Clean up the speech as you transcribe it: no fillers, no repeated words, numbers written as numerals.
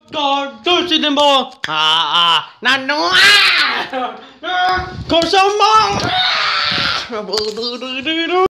tôi xin em bò nan nó còn sao mong